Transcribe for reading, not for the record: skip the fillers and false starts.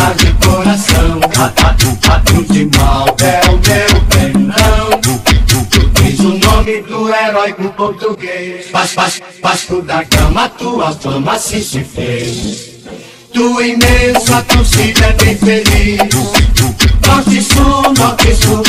tá de coração. Batu de mal é o meu perdão. Diz o nome do herói do português. Vasco da Gama, tua fama se fez. Tua imensa torcida é bem feliz. Norte, sul,